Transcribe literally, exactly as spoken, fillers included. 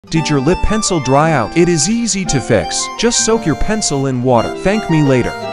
Did your lip pencil dry out? It is easy to fix. Just soak your pencil in water. Thank me later.